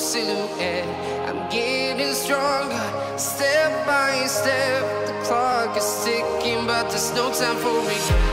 silhouette. I'm getting stronger, step by step. The clock is ticking, but there's no time for regret.